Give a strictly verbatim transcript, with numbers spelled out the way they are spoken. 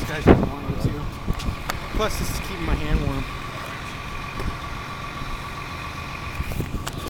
guys don't want me to. Plus, this is keeping my hand warm.